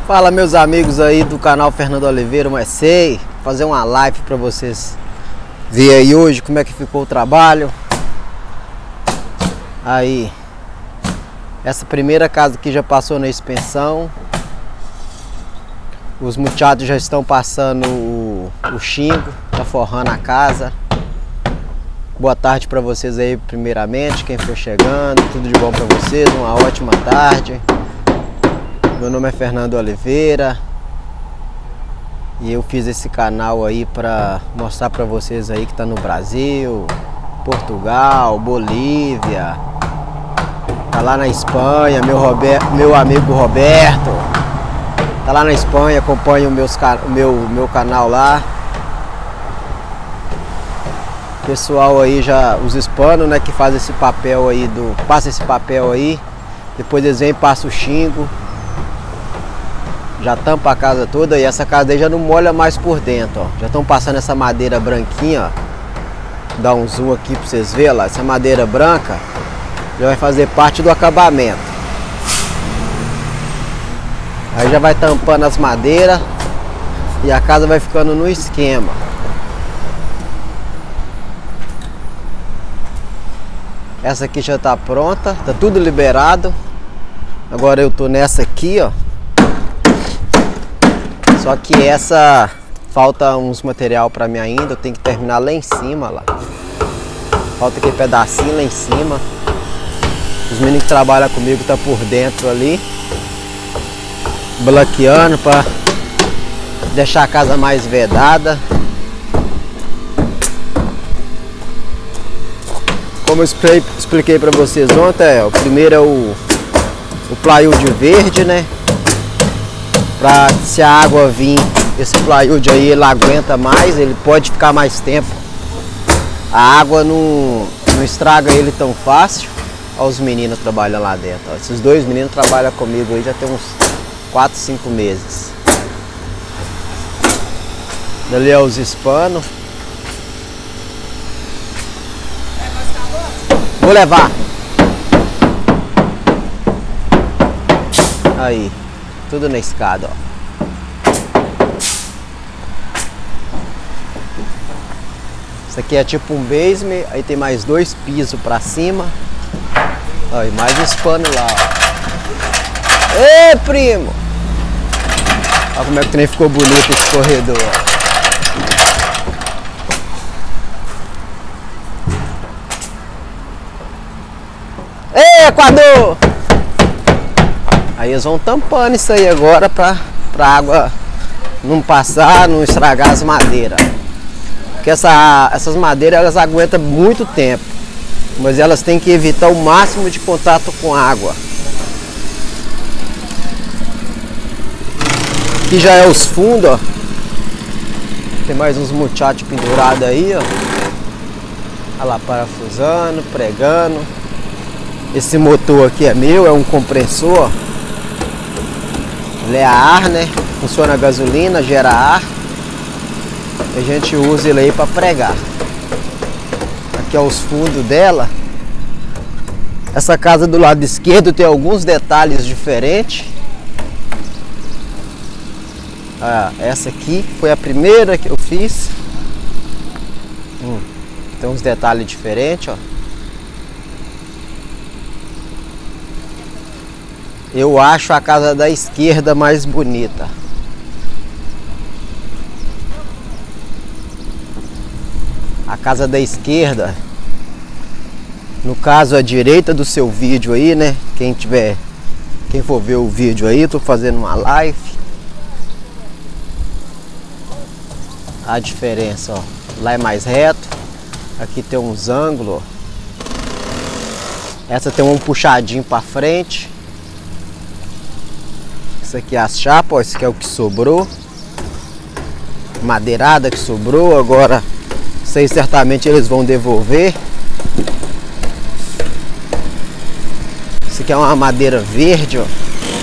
Fala, meus amigos aí do canal Fernando Oliveira, mas sei fazer uma live para vocês ver aí hoje como é que ficou o trabalho. Aí, essa primeira casa aqui já passou na expensão. Os muchachos já estão passando o xingo, tá forrando a casa. Boa tarde para vocês aí, primeiramente, quem for chegando, tudo de bom para vocês, uma ótima tarde. Meu nome é Fernando Oliveira e eu fiz esse canal aí para mostrar para vocês aí que tá no Brasil, Portugal, Bolívia, tá lá na Espanha, meu amigo Roberto, tá lá na Espanha, acompanha o meu canal lá. Pessoal aí já, os hispanos, né, que faz esse papel aí passa esse papel aí, depois eles vêm e passam o xingo. Já tampa a casa toda e essa casa aí já não molha mais por dentro, ó. Já estão passando essa madeira branquinha, ó. Vou dar um zoom aqui pra vocês verem lá. Essa madeira branca já vai fazer parte do acabamento. Aí já vai tampando as madeiras e a casa vai ficando no esquema. Essa aqui já tá pronta, tá tudo liberado. Agora eu tô nessa aqui, ó. Só que essa falta uns material para mim ainda, eu tenho que terminar lá em cima lá. Falta aquele pedacinho lá em cima. Os meninos que trabalham comigo tá por dentro ali, bloqueando para deixar a casa mais vedada. Como eu expliquei para vocês ontem, o primeiro é o plywood verde, né? Pra se a água vir, esse plywood aí ele aguenta mais, ele pode ficar mais tempo. A água não estraga ele tão fácil. Olha os meninos trabalhando lá dentro. Ó. Esses dois meninos trabalham comigo aí já tem uns 4, 5 meses. Ali é os hispanos. Vou levar. Aí. Tudo na escada, ó. Isso aqui é tipo um basement, aí tem mais 2 pisos pra cima. Aí mais uns panos lá, ó. Ê, primo! Olha como é que o trem ficou bonito esse corredor, ó. Ê, Equador! Aí eles vão tampando isso aí agora pra água não passar, não estragar as madeiras. Porque essas madeiras elas aguentam muito tempo, mas elas têm que evitar o máximo de contato com água. Aqui já é os fundos, ó. Tem mais uns muchachos pendurados aí, ó. Olha lá, parafusando, pregando. Esse motor aqui é meu, é um compressor. Ele é a ar, né? Funciona a gasolina, gera ar. E a gente usa ele aí para pregar. Aqui é os fundos dela. Essa casa do lado esquerdo tem alguns detalhes diferentes. Ah, essa aqui foi a primeira que eu fiz. Tem uns detalhes diferentes, ó. Eu acho a casa da esquerda mais bonita. A casa da esquerda, no caso a direita do seu vídeo aí, né? Quem for ver o vídeo aí, tô fazendo uma live. A diferença, ó. Lá é mais reto. Aqui tem uns ângulos, ó. Essa tem um puxadinho para frente. Isso aqui é as chapas, ó, esse aqui é o que sobrou. Madeirada que sobrou, agora isso aí certamente eles vão devolver. Isso aqui é uma madeira verde, ó.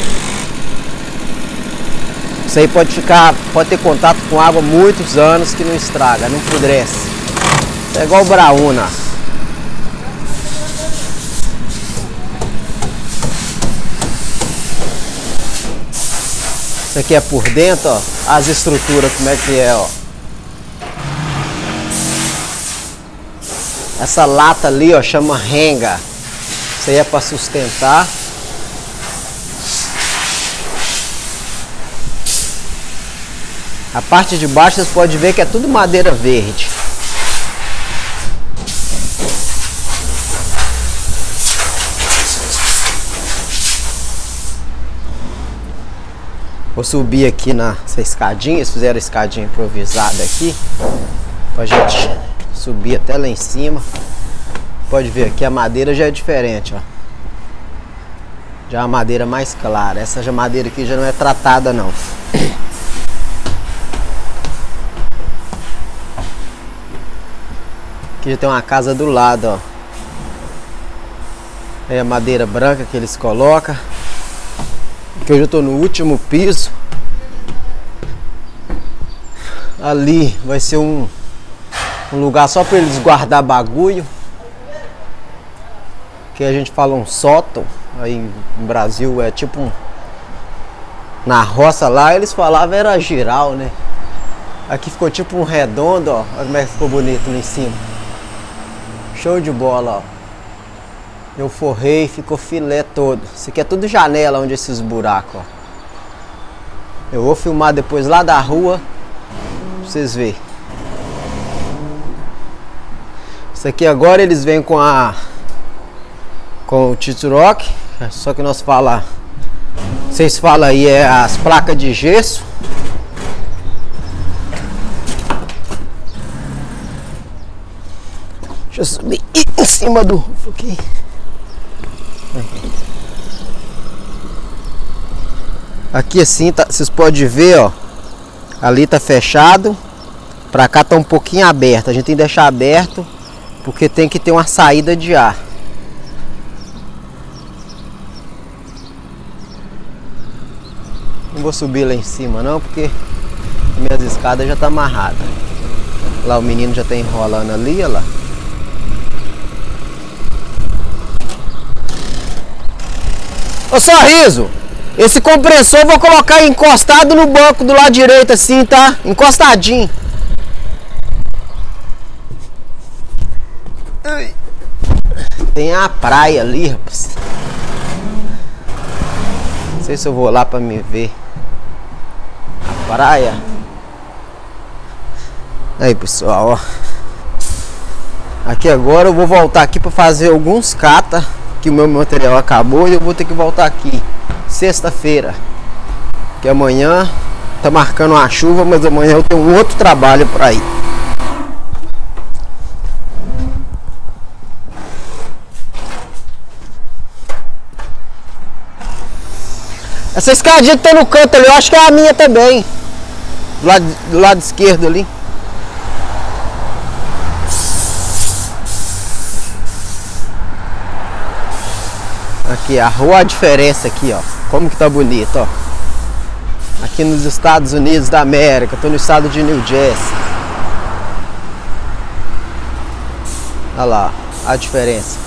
Isso aí pode ter contato com água muitos anos que não estraga, não apodrece. Isso é igual braúna. Isso aqui é por dentro, ó. As estruturas, como é que é, ó. Essa lata ali, ó, chama renga. Isso aí é para sustentar. A parte de baixo vocês podem ver que é tudo madeira verde. Vou subir aqui nessa escadinha. Eles fizeram a escadinha improvisada aqui pra gente subir até lá em cima. Pode ver aqui a madeira já é diferente, ó. Já é uma madeira mais clara. Essa já madeira aqui já não é tratada não. Aqui já tem uma casa do lado, ó. É a madeira branca que eles colocam. Aqui hoje eu tô no último piso. Ali vai ser um lugar só para eles guardar bagulho. Que a gente fala um sótão. Aí no Brasil é tipo um... Na roça lá eles falavam era giral, né? Aqui ficou tipo um redondo, ó. Olha como é que ficou bonito lá em cima. Show de bola, ó. Eu forrei, ficou filé todo. Isso aqui é tudo janela onde esses buracos, ó. Eu vou filmar depois lá da rua pra vocês verem. Isso aqui agora eles vêm com o Titrock. Só que nós fala, vocês falam aí é as placas de gesso. Deixa eu subir em cima do roof aqui. Aqui assim, tá, vocês podem ver, ó. Ali tá fechado. Pra cá tá um pouquinho aberto. A gente tem que deixar aberto porque tem que ter uma saída de ar. Não vou subir lá em cima não, porque minhas escadas já tá amarrada. Lá o menino já tá enrolando ali, ó lá. Ô Sorriso, esse compressor eu vou colocar encostado no banco do lado direito assim, tá? Encostadinho. Tem a praia ali, rapaz. Não sei se eu vou lá pra me ver a praia. Aí pessoal, ó. Aqui agora eu vou voltar aqui pra fazer alguns cata. Que o meu material acabou e eu vou ter que voltar aqui sexta-feira, que amanhã tá marcando uma chuva, mas amanhã eu tenho um outro trabalho para ir. Essa escadinha que tá no canto ali, eu acho que é a minha também, do lado esquerdo ali. Aqui, a rua, a diferença aqui, ó. Como que tá bonito, ó. Aqui nos Estados Unidos da América. Tô no estado de New Jersey. Olha lá, a diferença.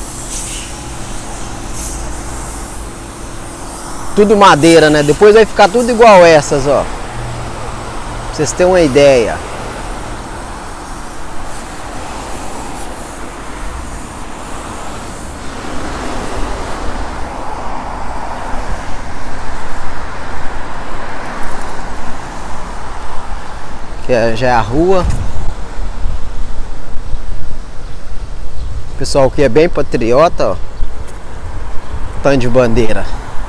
Tudo madeira, né? Depois vai ficar tudo igual essas, ó. Pra vocês terem uma ideia. Que já é a rua. O pessoal aqui é bem patriota, ó. Tanto de bandeira.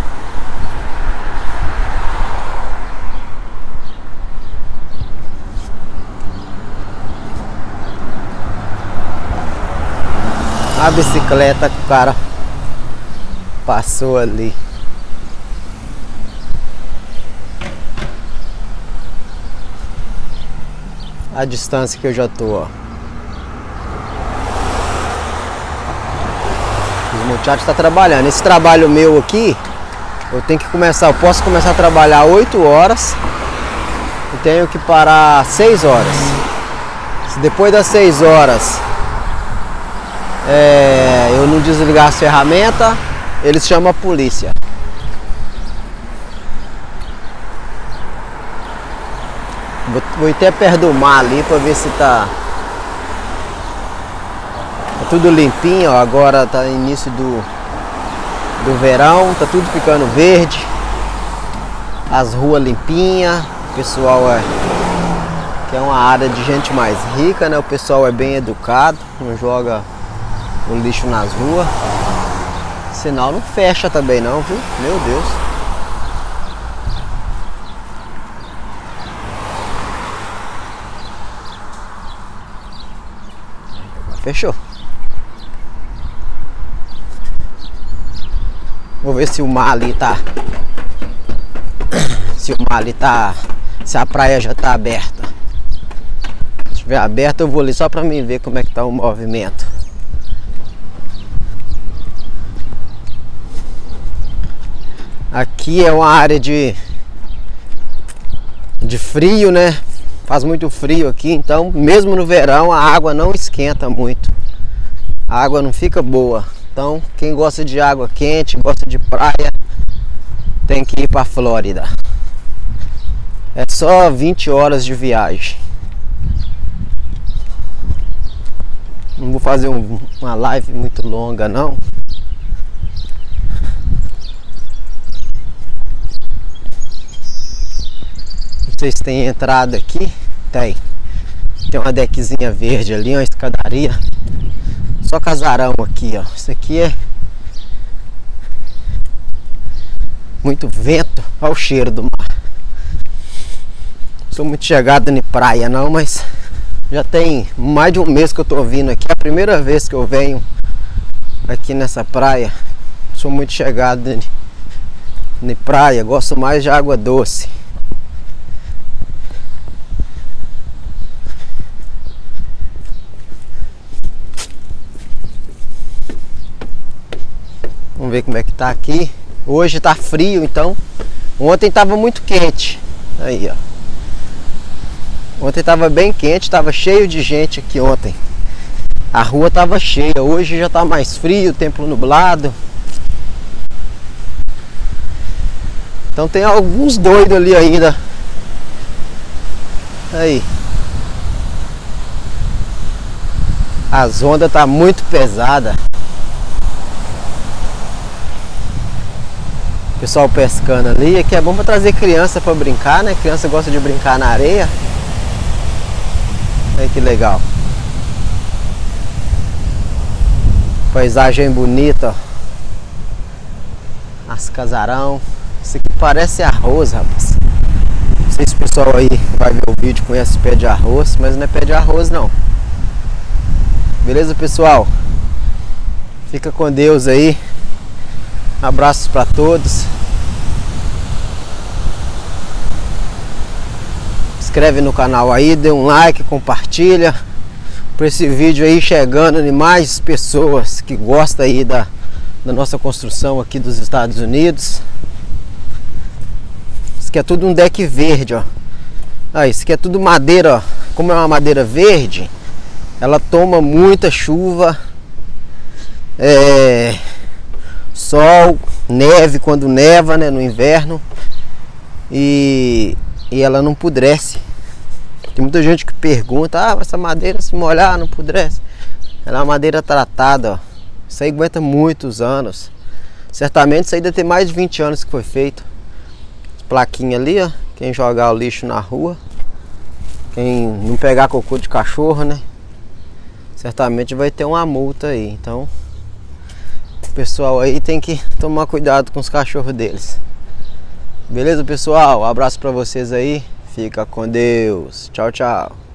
A bicicleta que o cara passou ali. A distância que eu já tô, ó. Os muchachos estão trabalhando. Esse trabalho meu aqui, eu tenho que começar, eu posso começar a trabalhar 8 horas e tenho que parar 6 horas. Se depois das 6 horas eu não desligar as ferramentas, eles chamam a polícia. Vou até perto do mar ali pra ver se tá tudo limpinho, ó. Agora tá início do verão, tá tudo ficando verde. As ruas limpinhas. O pessoal que é uma área de gente mais rica, né? O pessoal é bem educado, não joga o lixo nas ruas. Sinal não fecha também não, viu? Meu Deus. Fechou. Vou ver se o mar ali tá. Se o mar ali tá. Se a praia já tá aberta. Se estiver aberta eu vou ali só pra mim ver como é que tá o movimento. Aqui é uma área de frio, né? Faz muito frio aqui, então mesmo no verão a água não esquenta muito. A água não fica boa. Então quem gosta de água quente, gosta de praia, tem que ir para a Flórida. É só 20 horas de viagem. Não vou fazer uma live muito longa não. Vocês têm entrada aqui? Tem uma deckzinha verde ali, uma escadaria. Só casarão aqui, ó. Isso aqui é muito vento. Olha o cheiro do mar. Sou muito chegado em praia não, mas já tem mais de um mês que eu tô vindo aqui. É a primeira vez que eu venho aqui nessa praia. Sou muito chegado em praia. Gosto mais de água doce. Vamos ver como é que tá aqui. Hoje tá frio, então. Ontem tava muito quente. Aí, ó. Ontem tava bem quente, tava cheio de gente aqui ontem. A rua tava cheia. Hoje já tá mais frio, tempo nublado. Então tem alguns doidos ali ainda. Aí. As ondas tá muito pesada. Pessoal pescando ali. Aqui é bom para trazer criança para brincar, né? Criança gosta de brincar na areia. Olha que legal. Paisagem bonita. As casarão. Isso aqui parece arroz, rapaz. Não sei se o pessoal aí vai ver o vídeo conhece pé de arroz, mas não é pé de arroz não. Beleza, pessoal? Fica com Deus aí. Abraços para todos. Inscreve no canal aí, dê um like, compartilha para esse vídeo aí chegando em mais pessoas que gostam aí da nossa construção aqui dos Estados Unidos. Isso aqui é tudo um deck verde, ó. Ah, isso aqui é tudo madeira, ó. Como é uma madeira verde, ela toma muita chuva. Sol, neve quando neva, né, no inverno, e ela não apodrece. Tem muita gente que pergunta: essa madeira se molhar não apodrece? Ela é uma madeira tratada, ó. Isso aí aguenta muitos anos. Certamente isso aí deve ter mais de 20 anos que foi feito. Plaquinha ali, ó. Quem jogar o lixo na rua, quem não pegar cocô de cachorro, né, certamente vai ter uma multa aí. Então o pessoal aí tem que tomar cuidado com os cachorros deles. Beleza, pessoal? Um abraço pra vocês aí. Fica com Deus. Tchau, tchau.